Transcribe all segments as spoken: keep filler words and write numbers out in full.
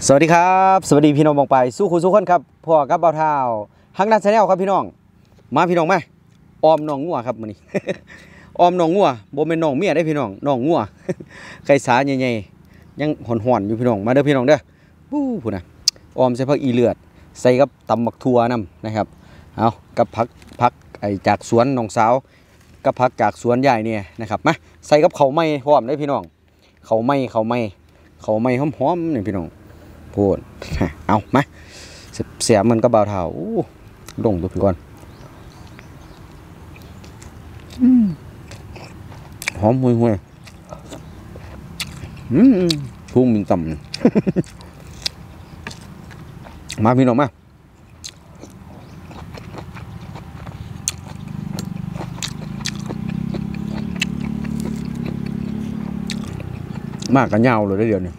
สวัสดีครับสวัสดีพี่น้องบองไปสู้คุณสู้คนครับพ่อกับเบาเท้าฮักนัดชาแนลครับพี่น้องมาพี่น้องมาออมน้องงัวครับมื้อนี้ ออมน้องงัวบ่แม่นน้องเมียได้พี่น้องน้องงัว ไก่สาใหญ่ๆยังห่อนๆอยู่พี่น้องมาเด้อพี่น้องเด้อปู้พุ่นน่ะออมใส่ผักอีเลือดใส่กับตำบักทั่วนํนะครับเอากับผักผักไอ้จากสวนน้องสาวกับผักจากสวนยายเนี่ยนะครับมาใส่กับข้าวไหม้พร้อมเด้อพี่น้องข้าวไหม้ข้าวไหม้ข้าวไหม้หอมๆนี่พี่น้องพูดเอามาเสียมันก็เบาเท้าลงตัวพี่ก่อนหอมห่วยห่วยพุ่งมินต่ำมาพี่น้องมา มากกันยาวเลยได้เดี๋ยวนี้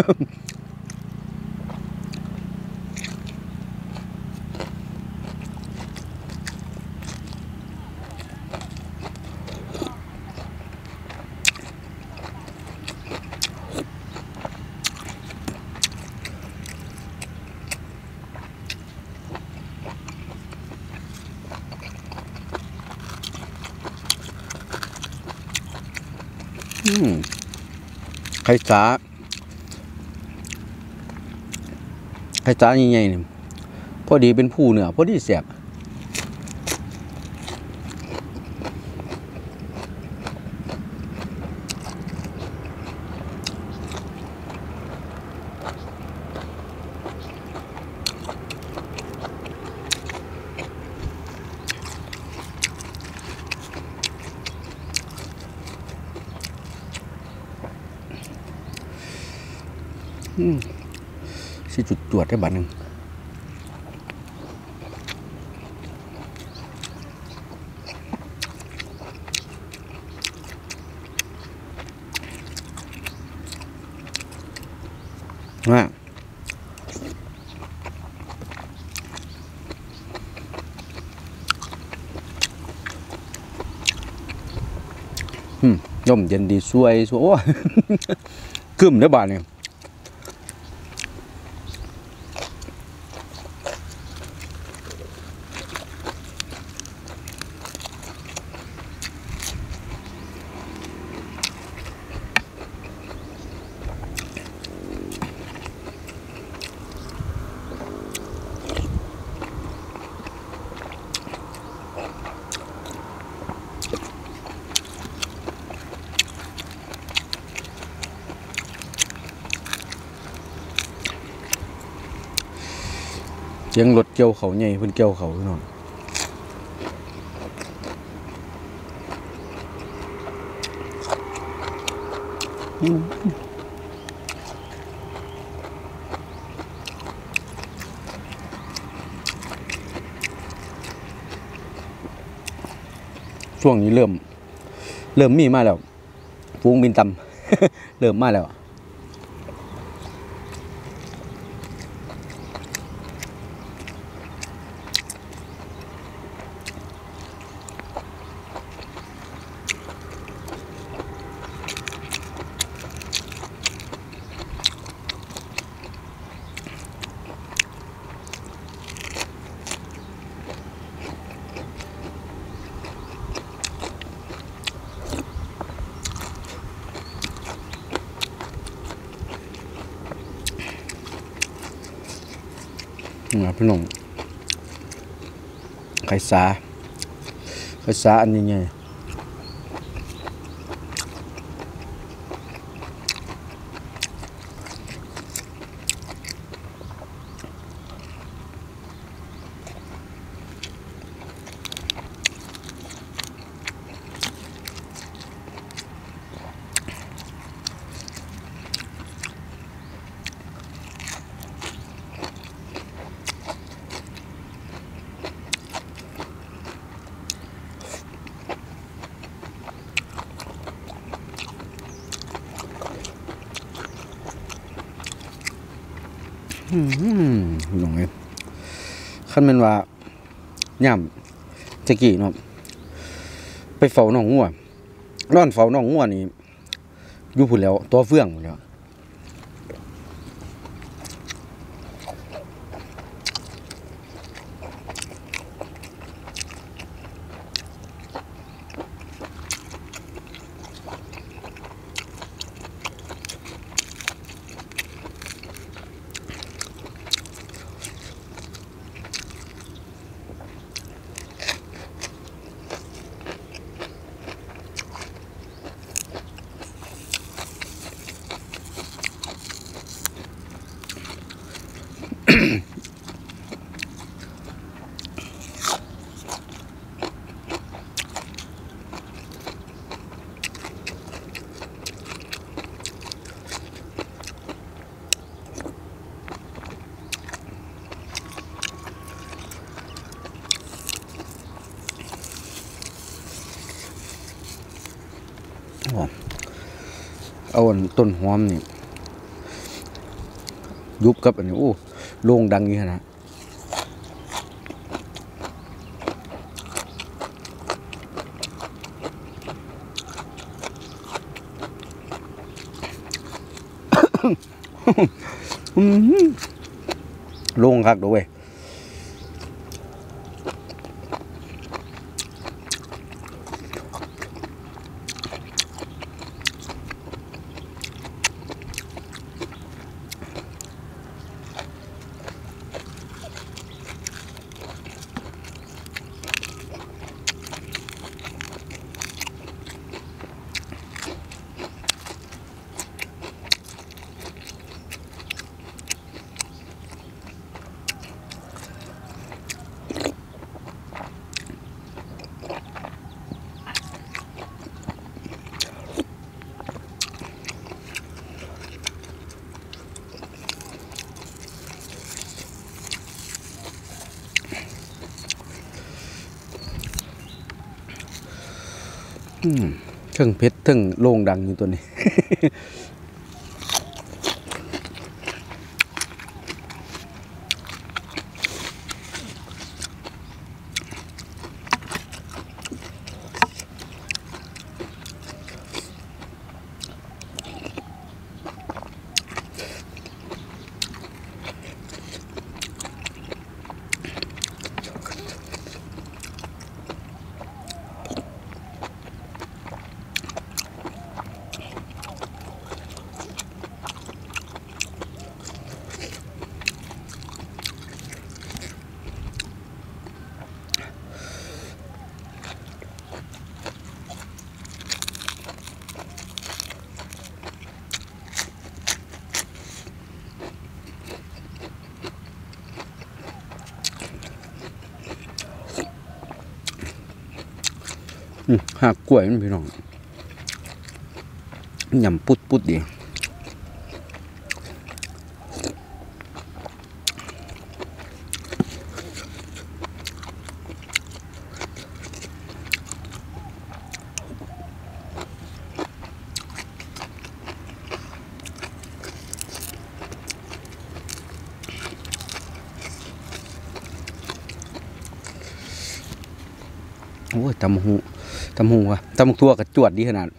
ไข่สาไข่สาใหญ่ๆเนี่ยพอดีเป็นผู้เนื้อพอดีแสบสิจุดตรวจได้บัตรหนึ่งว่าย่อมเย็นดีสวยสวยโอ้กึ่มได้บัตรเนี่ยเสียงรถเกี่ยวเขาใหญ่เพิ่นเกี่ยวเขาพี่น้องช่วงนี้เริ่มเริ่มมีมาแล้วฟูงบินต่ำ เริ่มมาแล้วพี่น้องไข่สาไข่สาอันนี้ไงอืมหลงเลยขั้นเป็นว่าย่ำจะกี่เนาะไปเฝ้าน้องงัวนอนเฝ้าน้องงัวนี่อยู่พุ่นแล้วตัวเฟื่องแล้ว อเอาต้นหอมนี่ยุบกับอันนี้โอ้โล่งดังอยู่นะโล่งคักด้วยเทิงเพชรเทิงโล่งดังอยู่ตัวนี้ หักกล้วยมันพี่น้องยำปุดปุดดีโอ้ยตำหูตำหูว่ะตำตัวกับจวดดีขนาด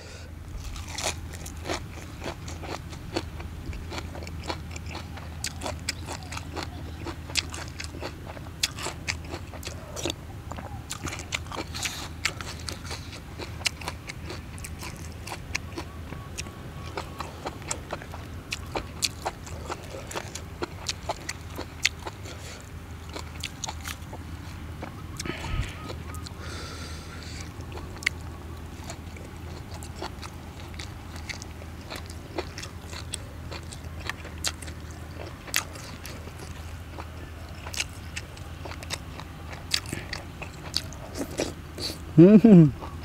อืม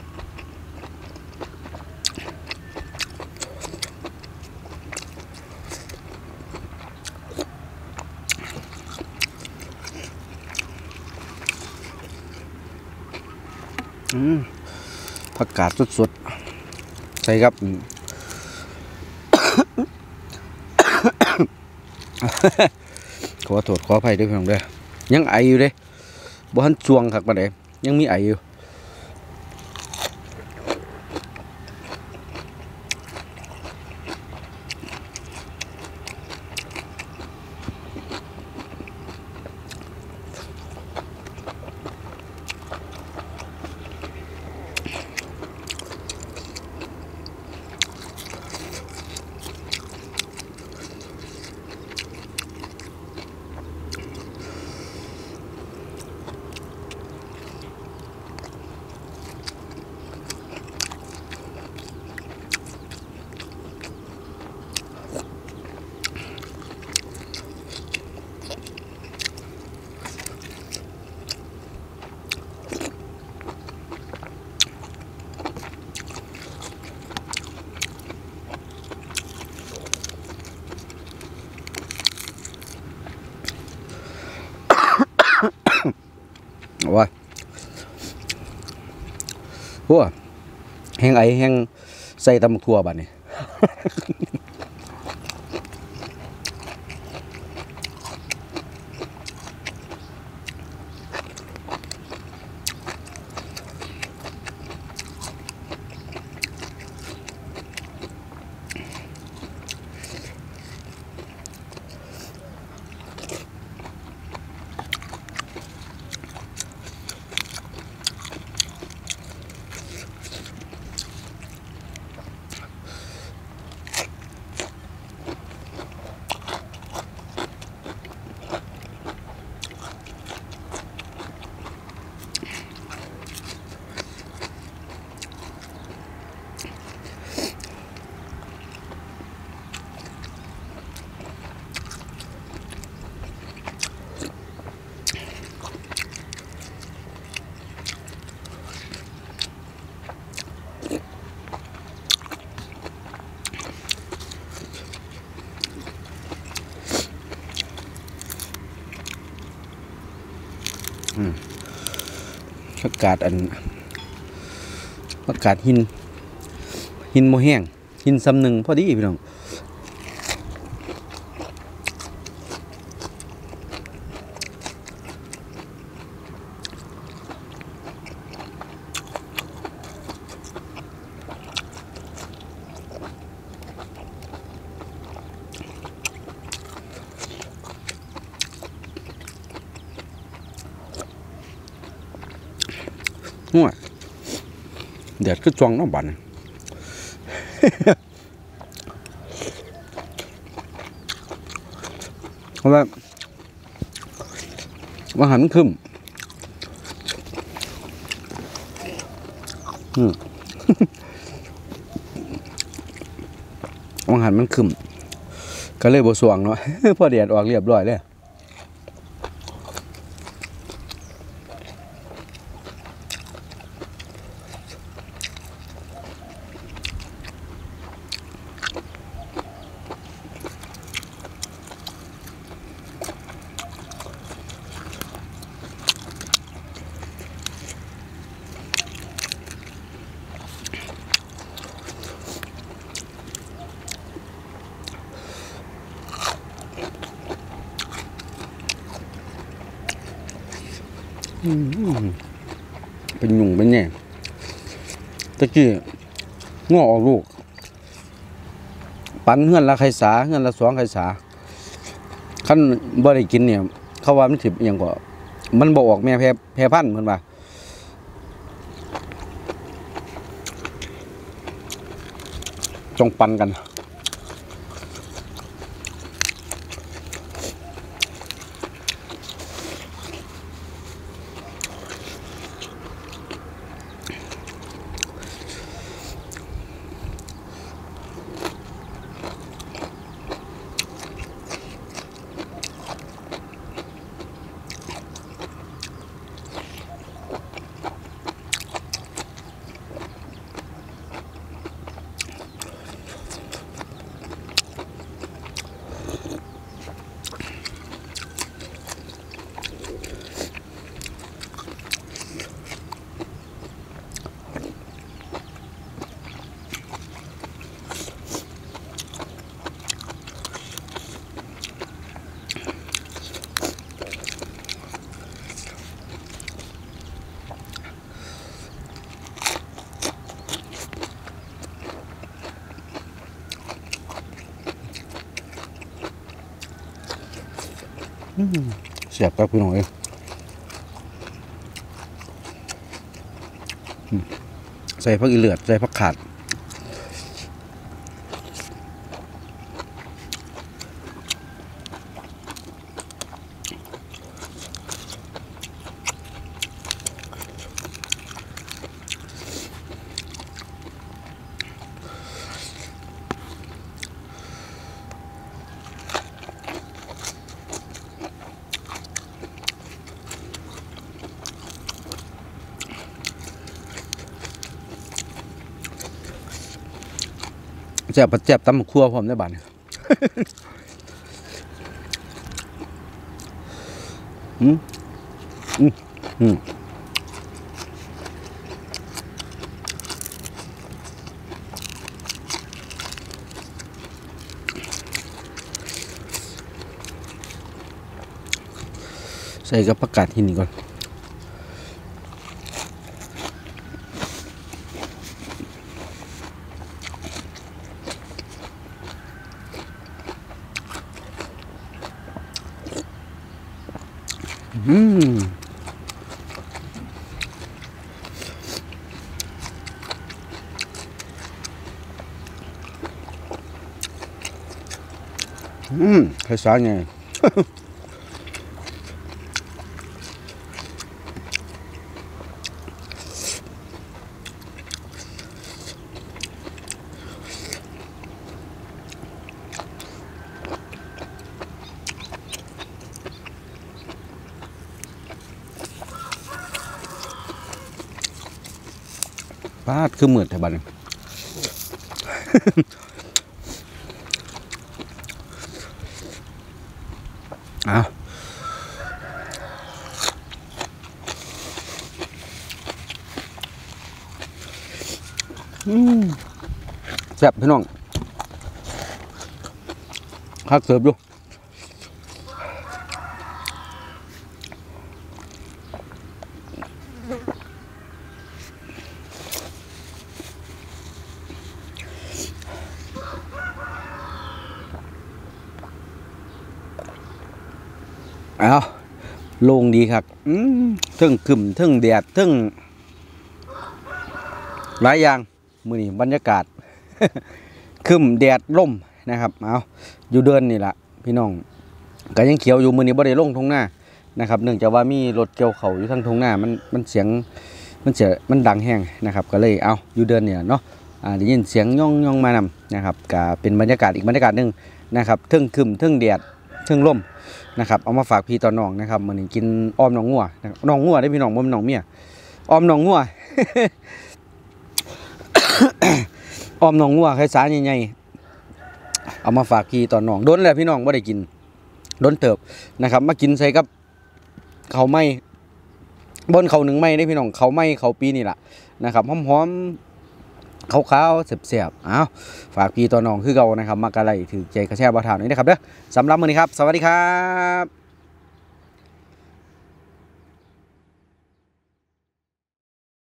ผักกาดสดๆใช่ครับ ขอโทษขออภัยด้วยพี่น้องเด้อยังไออยู่เด้บ่ทันจวงคักปานใดยังมีไออยู่ว่าหัวแห้งไอแห้งใส่ตำทั่วบัดนี้อากาศอันอากาศหินหินโมแห้งหินซ้ำหนึ่งพอดีพี่น้องหัวเดือดก็จวงน้องบันเพราะว่าว่าหันขึ้นอืมว่าหันมันขึ้นก็เลยบสวงเนาะพอเดือดออกเรียบร้อยเลยเป็นหยุ่งเป็นแง่ตะกี้ง้อออกลูกปันเฮือนละไข่สาเฮือนละสองไข่สาขั้นบ่ได้กินเนี่ยเขาว่ามันถิบอย่างกว่ามันบ่ออกแม่แพร่แพร่พันธุ์เหมือนว่าจงปันกันเสียบกับพี่น้องเองใส่ผักอีเลือดใส่ผักขาดแจ็บแจ็บตำครัวพร้อมได้บ้านอืมอืมอืม ใส่กับผักกาดหินก่อนอืมอืมใครสอนไงปาดคือเหมือนแต่บัดนี้อ้าวอืมแซ่บพี่น้องคักเสิร์ฟอยู่อ้าวโล่งดีครับอืมเทึ่งกึ่มเทึ่งแดดเทึ่งหลายอย่างมื้อนี้บรรยากาศ ครึ้มแดดล่มนะครับเอาอยู่เดือนนี่แหละพี่น้องก็ยังเขียวอยู่มื้อนี้บ่ได้ลงทุ่งนานะครับเนื่องจากว่ามีรถเกี่ยวเขาอยู่ทางทุ่งนามันมันเสียงมันเสียมันดังแห้งนะครับก็เลยเอาอยู่เดือนเนี่ยเนาะอ่าได้ยินเสียงย่องย่องมานำนะครับก็เป็นบรรยากาศอีกบรรยากาศหนึงนะครับเทึ่งครึ้มเทึ่งแดดเทึ่งลมนะครับเอามาฝากพี่ต่อน้องนะครับมื้อนี้กินอ้อมน้องงัวน้องงัวได้พี่น้องบ่แม่นน้องเมียอ้อมน้องงัว อ้อมน้องงัวไข่สาใหญ่ๆเอามาฝากพี่ตอนน้องโดนแล้วพี่น้องบ่ได้กินโดนเติบนะครับมากินใส่กับข้าวไหม้บนข้าวหนึ่งไหม้ได้พี่น้องข้าวไหม้ข้าวปีนี่แหละนะครับหอมๆขาวๆแซ่บๆอ้าวฝากพี่ตอนน้องคือเก่านะครับมากะไลถือใจกระแช่บ่าวเฒ่านี่นะครับเด้อสำหรับมื้อนี้ครับสวัสดีครับ